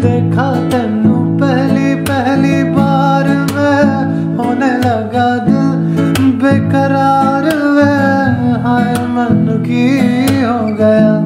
देखा तेनू पहली पहली बार वे, होने लगा दिल बेकरार वे, हाय मन की हो गया।